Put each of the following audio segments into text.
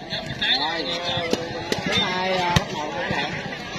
Bữa nay bắt đầu cũng vậy.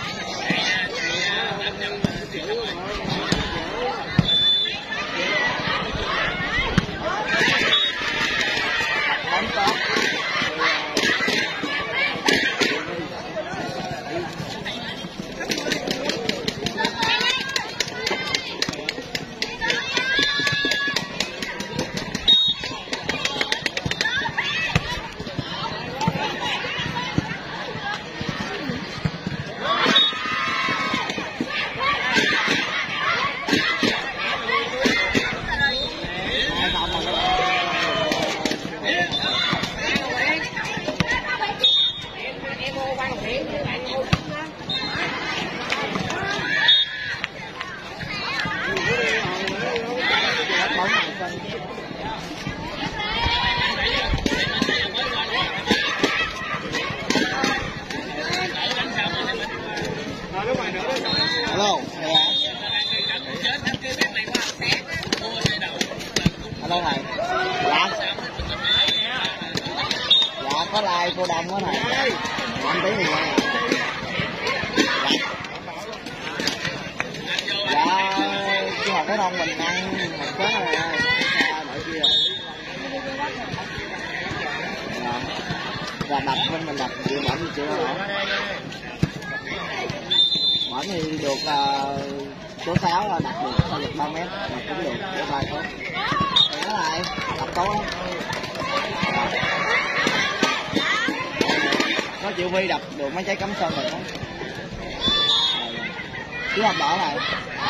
Hello, hello thầy. Dạ có like cô Đông á thầy. Anh tí thì nghe. Dạ chị học cái Đông mình ăn một cái rồi đợi kia rồi. Và đập bên mình đập chịu mỏng thì chịu hả? Mỏng thì được số 6 đặt được sao được 3 mét mà cũng được để 3 tốt. Đó lại đập tốt lắm. Có chịu Vi đập được mấy trái cắm sơn rồi đó. Chứ học đỏ này.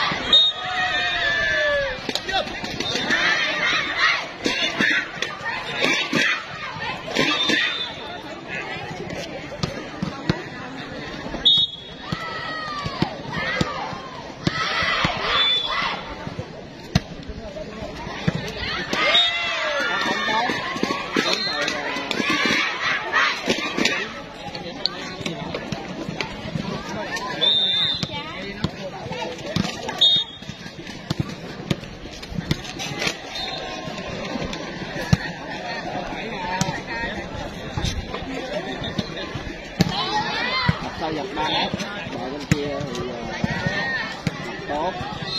Sau dập 3 mét, rồi bên kia thì tốt.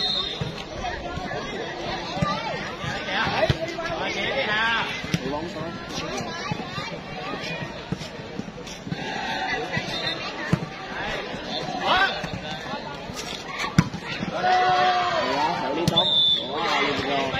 Bóng tốt. Đó, thử đi tốt. Wow, liền rồi.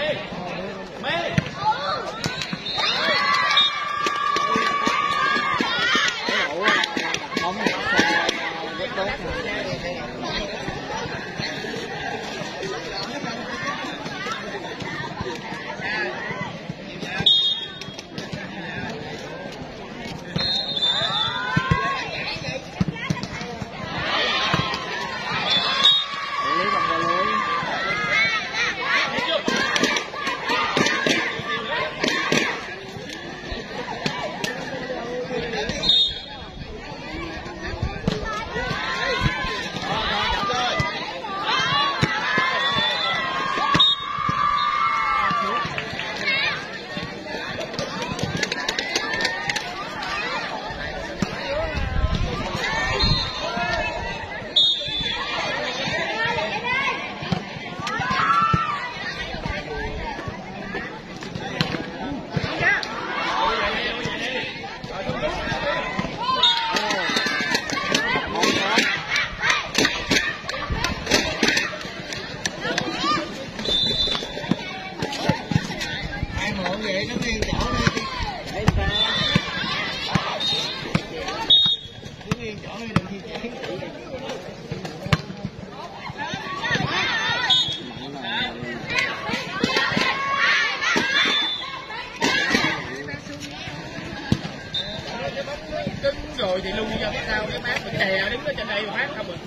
Đứng rồi thì lui ra cái sau cái mát mình đè đứng ở trên đây mà mát không được.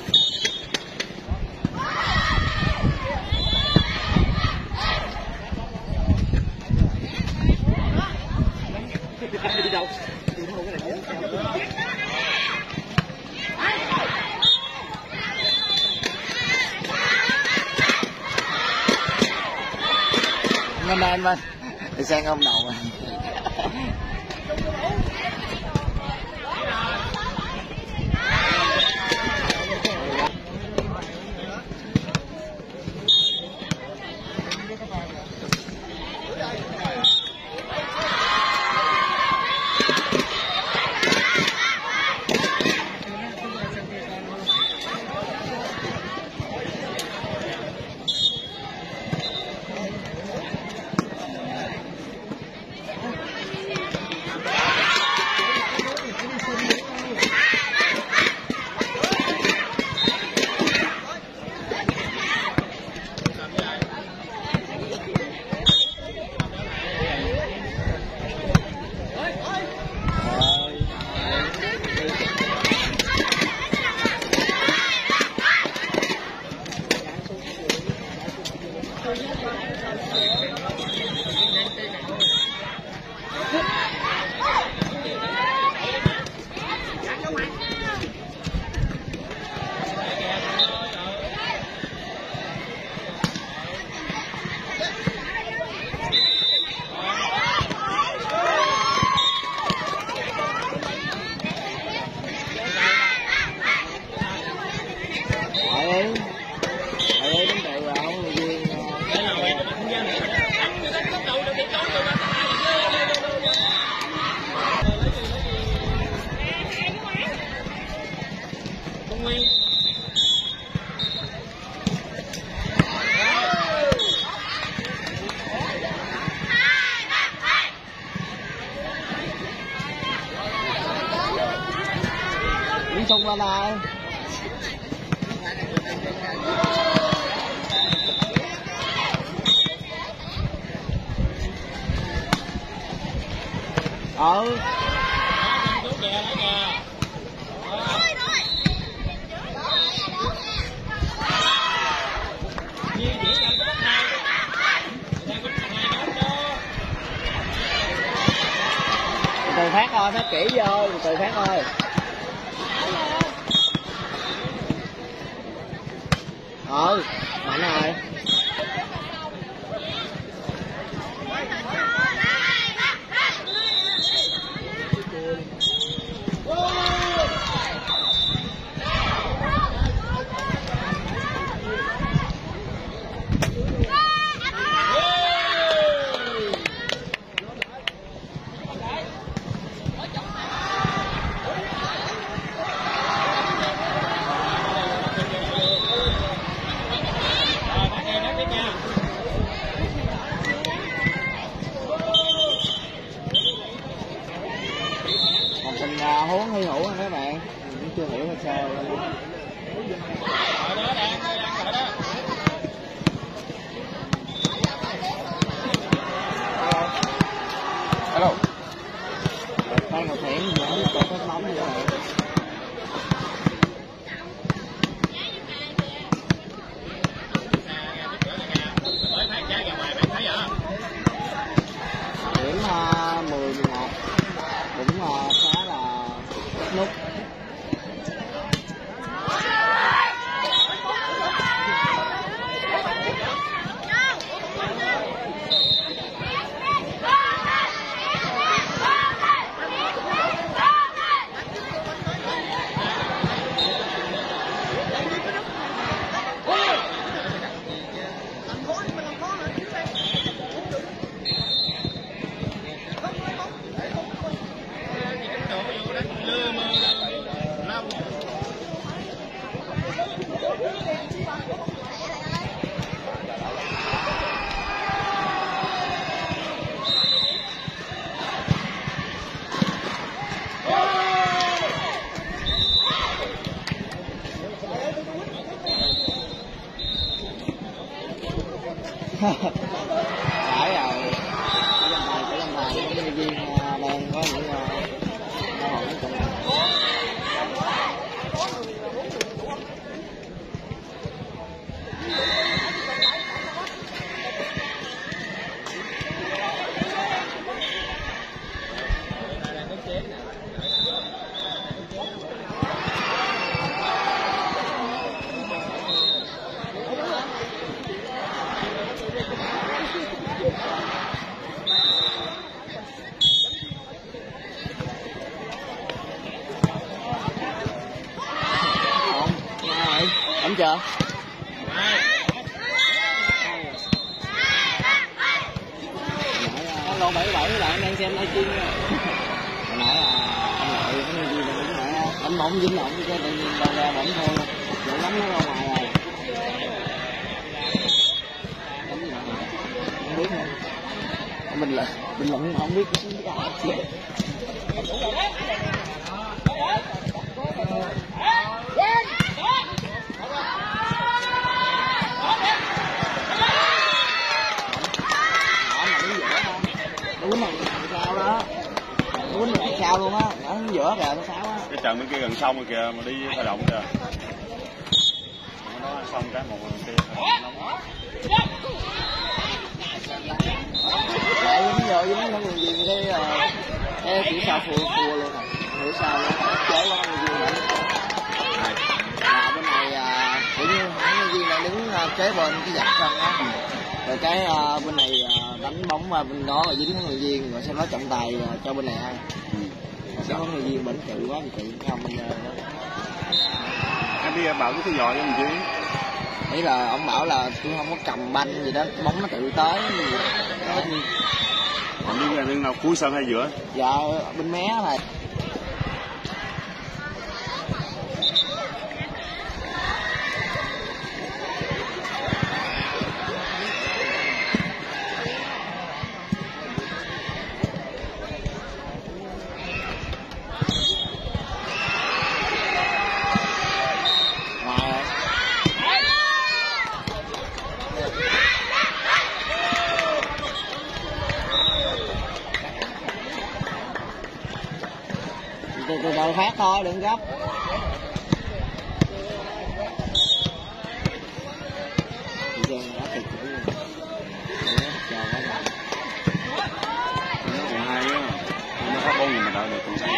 Đi đâu? Đi đâu cái này? Ngân anh mình đi sang ông đầu rồi. Anh xung lên này. Ừ. Từ phát thôi, phát kỹ vô, từ phát thôi. Ừ, mạnh rồi. Huống hy hữu các bạn, cũng chưa hiểu là sao. Hello. Phan Ngọc Hiển mở một cột nóng như vậy. Điểm 10-11 cũng khá là nút. Phải rồi, cái dòng bài những nhân viên đang có những hội nói chung. Ổn chưa? Hello 77 các bạn đang xem livestream nha. Hồi nãy anh Lợi có nhân viên đúng rồi, anh bóng dính ổng cho tự nhiên đâu ra bóng thôi, lỗ lắm nó ra ngoài rồi. Không biết nữa. Bình luận không biết cái gì. Đúng rồi, sao đó. Đúng rồi, sao luôn á, ở giữa kìa, nó sao á. Cái trận bên kia gần sông rồi kìa, mà đi khởi động kìa. Nó xong cái một bên kia Lại dính vô, dính nó còn gì cái chỉ sao phua luôn rồi. Hiểu sao luôn, chế quá người viên nữa. Bên này kiểu như nhân viên này đứng kế bên cái dạch sân á. Rồi cái bên này đánh bóng qua bên đó rồi dính người viên, rồi sau đó trọng tài cho bên này ăn. Sẽ có người viên bẩn cự quá thì không bây giờ đó. Anh đi bảo cái thứ giỏi cho mình chứ. Ý là ông bảo là tôi không có cầm banh gì đó, bóng nó tự tới gì đó. Còn đi bên nào cuối sân hay giữa? Dạ bên mé này. từ từ phát thôi, đừng gấp. Còn 2 á, nó phát 4 mình đợi được còn 6.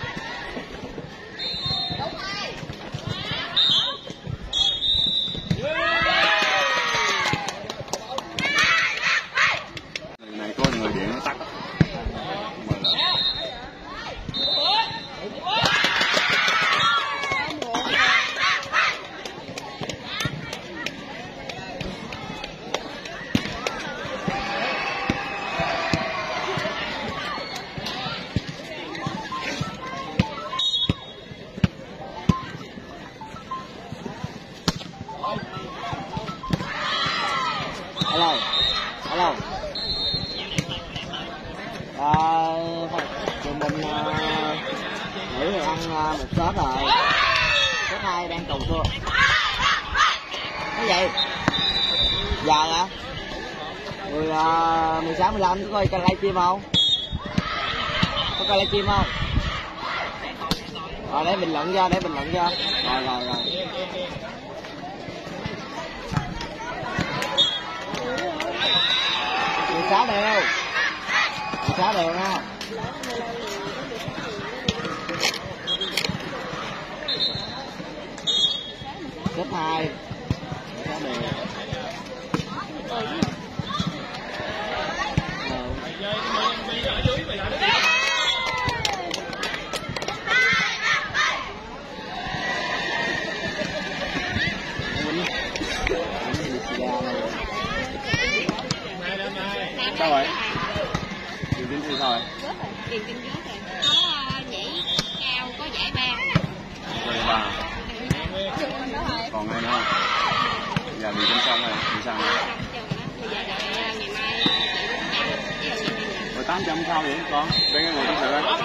Này có người điện nó tắt. Alo, alo. Tụi mình nghỉ ăn một shot rồi. Shot 2 đang cầu thua. Cái gì? Giờ hả? 16:15 có coi livestream không? Có coi livestream không? Rồi để bình luận cho, để bình luận cho. Rồi. 16 đều. 16 đều nha. Xếp 2. 16 đều. Sao vậy? Điều tính thi sao vậy? Điều tính trước rồi. Có nhảy cao, có giải ba. Rồi bà. Còn ai nữa không? Giờ điều tính xong rồi, đi sao nữa? Bây giờ đợi ngày mai chạy 800. Rồi 800 sao vậy con? Đây cái ngồi tâm sự đây.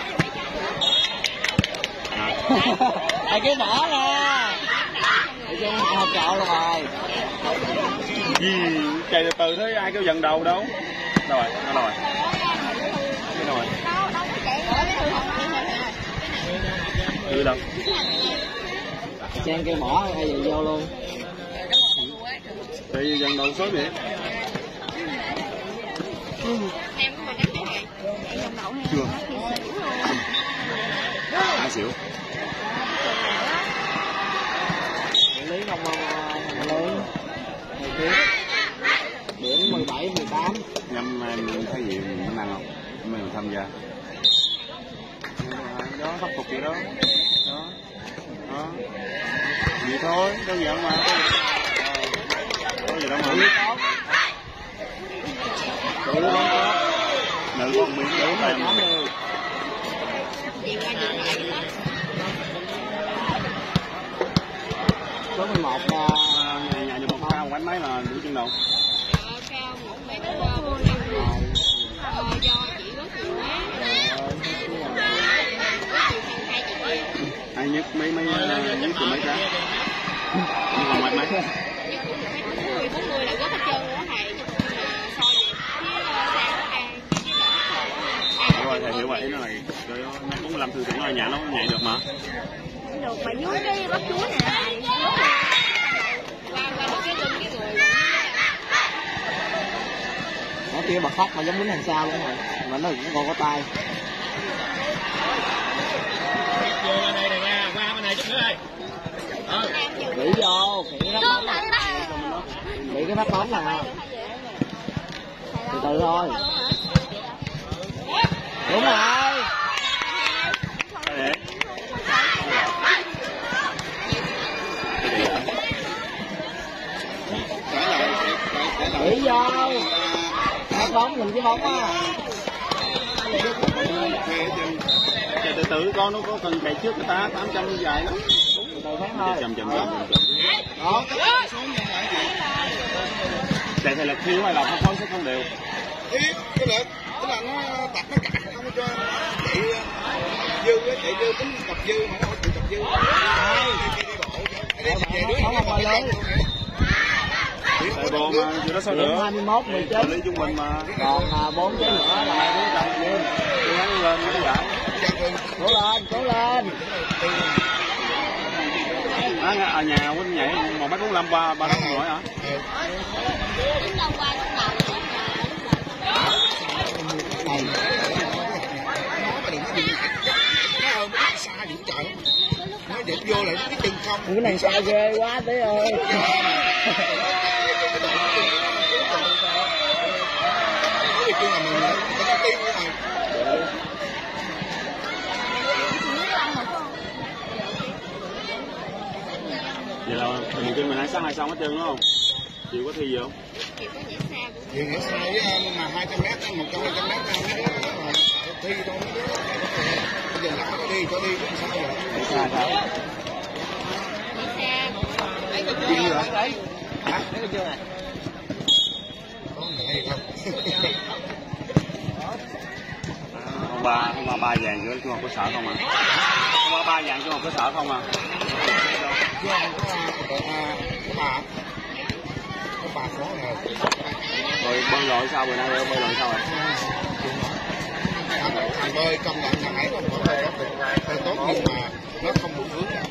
Tại cái bỏ ra. Nói chung học trọ luôn rồi. Gì? Chạy từ từ thế ai kêu dần đầu đâu? Đâu rồi? Nó đâu rồi? Cái đâu rồi? Từ đâu? Trang kêu bỏ hay giờ vô luôn. Tại vì dần đầu sớm vậy. Em có mà đánh thế này. Dòng đậu hay Chưa. Hả xỉu? Lý không Lý. Điểm 17, 18. Nhâm em thấy gì mình ăn không? Mình tham gia. Đó khắc phục vậy đó. Đó. Vậy thôi, đơn giản mà. Có gì đâu mà. Nữ có một miếng đúng rồi. Số 11 nhà được một cao quánh mấy là đủ chân đầu. cao 1m5 do chị có chiều quá. Ai nhất mấy nhất từ mấy cái. Nhưng còn mấy. 40 là rất hết trơn luôn á thầy. So về rồi thầy hiểu vậy nó là trời ơi 45 thư tưởng là nhà nó nhảy được mà. Được mà dưới cái bắp chuối nè thầy. Qua cái lưng cái người. Nó kia bật khóc mà giống lính hàng sao luôn rồi. Mà nó cũng còn có tay. Vô bên đây này nha, qua bên này chút nữa đây. Bị vô, bị cái phát bóng. Bị cái phát bóng nè. Từ từ thôi. Đúng rồi. Bị vô. Phát bóng mình cái bóng á. Chạy từ từ con nó có cần chạy trước người ta 800 dài lắm. Từ tháng thôi. Chậm. Đó. Chạy thì là thiếu hay là không sẽ không đều. Thiếu cái lực, tức là nó tập nó cạn không cho chạy dư á, chạy dư tính tập dư mà nó không chịu tập dư. Chạy đi bộ. Chạy đứa không mà lớn. Tại bồn mà chưa đó sao được. 21 19. Lý trung bình mà. Còn 4 trái nữa là đứa cầm game. Đi hắn lên nó vậy. Cố lên. Ở nhà Quýnh nhảy 1m45 3 năm rồi hả? Xa điểm trời. Nói đẹp vô lại cái chân không. Cái này xa ghê quá tí ơi. Cái chân là mình có tim nữa rồi. Vậy là mình kêu mình ăn sáng nay xong hết trơn đúng không? Chiều có thi gì không? Thì nghĩa xa với mà 200m, 100-200m thi thôi. Bây giờ lỡ có đi cũng sao rồi. Xa sao? Đi gì vậy? Hả? Có này không? Hôm qua 3 vàng giữa trung học cơ sở không à? Hôm qua 3 vàng trung học cơ sở không à? Có bà khó rồi. Rồi bơi lội sao bữa nay bơi lội sao rồi? Thằng bơi công nhận thằng ấy không có bơi rất tốt nhưng mà nó không đủ hướng nào.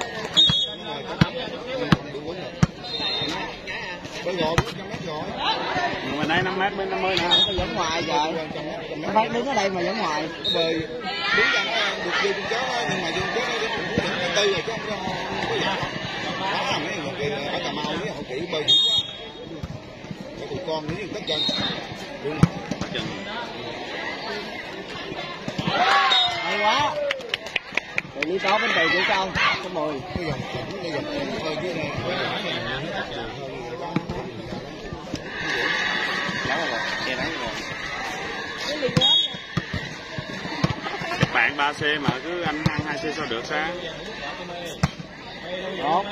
Bơi gội 400m rồi. Nhưng mà nay 5m mới 50 nè. Nó vẫn ngoài trời. Nó phải đứng ở đây mà vẫn ngoài. Nó bơi đứng ra nó được vô trong chớp nhưng mà vô chớp nó đứng tư rồi chứ không có gì. Đó là mấy người kia ở Cà Mau với họ kỹ bơi dữ quá. Cái tụi con với tất chân. Đúng không? Tất chân. Hay quá. Rồi lý tốt bên từ của con. Số 10. Cái dòng chỉnh cái dòng hơi dưới này. Bạn 3C mà cứ anh ăn 2C sao được sao? Tốt.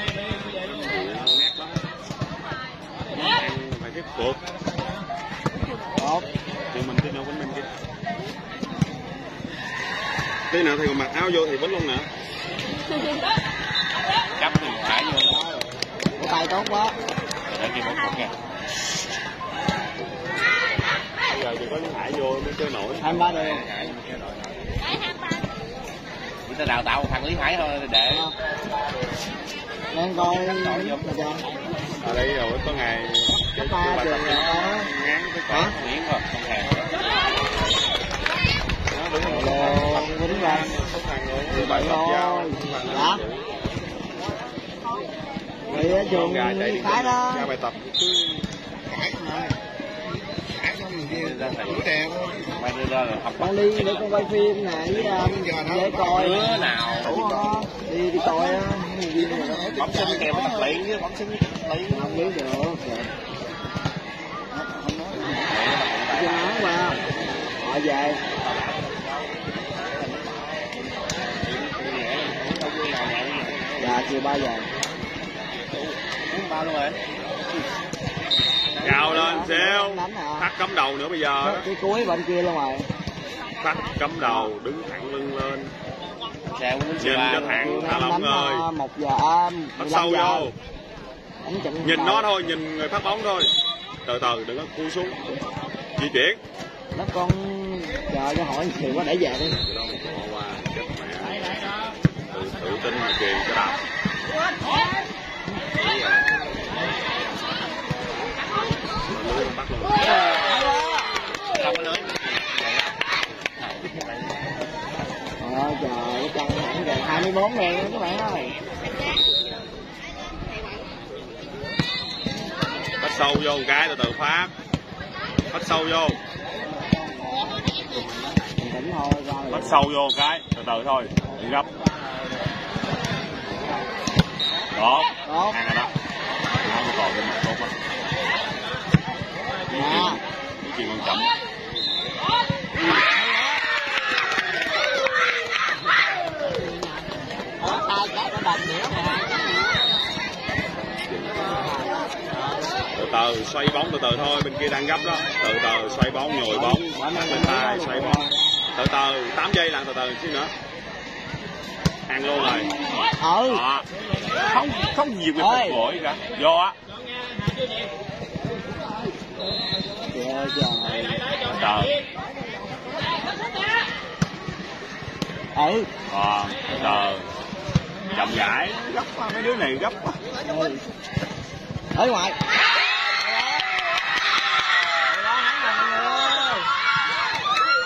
Phải tiếp cuộc. Tốt. Thì mình tin đâu Quýnh bên kia. Tí nữa thì còn mặc áo vô thì Quýnh luôn nè. Cắm thì phải vô. Của tay tốt quá. Để kia bóng kìa. Bây giờ thì có những Hải vô mới chơi nổi. 23 đều. Người ta đào tạo thằng Lý Hải thôi để Đang coi ở đây rồi có ngày cấp 3 trường ngán cái quả Nguyễn rồi không hề. Alo, Quýnh ra. Bài tập giao. Dạ. Thì ở trường Thái đó. Ra bài tập cứ Phải mà. Phải xong mình đi ra thầy đứa đèo. mày đưa ra rồi học Con đi để con quay phim nè với coi đứa nào đủ không? Đi coi á. bấm sinh kèm với tập luyện chứ bấm sinh tập luyện Không biết được. Chưa nói qua. Họ về. Dạ chiều 3 giờ. 3 luôn rồi. Cao lên xíu. Thắt cắm đầu nữa bây giờ. Cái cuối bên kia luôn rồi. Thắt cắm đầu đứng thẳng lưng lên. Nhìn cho thẳng thả lỏng ơi. 1 giờ bắt sâu vô. Nhìn nó nó thôi, nhìn người phát bóng thôi. Từ từ đừng có cua xuống. Di chuyển. Nó con chờ cho hỏi nhiều quá để về đi. Tự tin mà truyền cho đạp. Bắt luôn. Không có lưới. Trời căng thẳng kìa 24 ngàn các bạn ơi. Bắt sâu vô một cái từ từ phát. Bắt sâu vô. Tỉnh thôi Bắt sâu vô một cái từ từ thôi, đừng gấp. Tốt. Ăn rồi đó. Nó còn bên mặt tốt quá. Cái chuyện quan trọng. Từ từ xoay bóng từ từ thôi, bên kia đang gấp đó. Từ từ xoay bóng nhồi bóng bên tay xoay bóng từ từ 8 giây là từ từ xíu nữa ăn luôn rồi. Không nhiều cái phục vội cả vô á Trời ơi trời. Trời. Ừ. Trời. Chậm rãi, gấp quá, mấy đứa này gấp quá. Ở ngoài.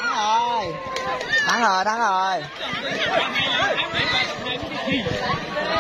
Thắng rồi.